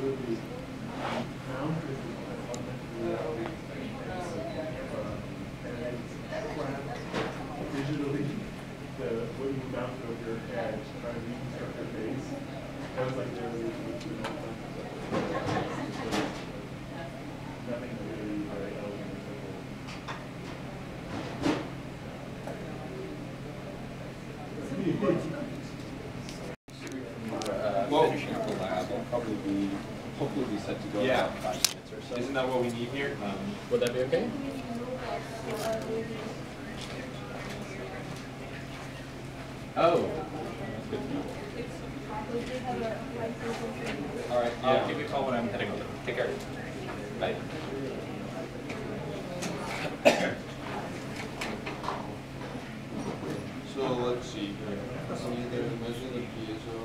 digitally what you mounted over your head to try to reconstruct your face. That was like really nothing really very elegant or simple. Finishing up the lab, I'll probably be, hopefully be set to go in about 5 minutes or so. Isn't that what we need here? Would that be okay? Oh. All right, I'll give you a call when I'm heading over. Take care. Bye. So let's see here. So either measure the piezo.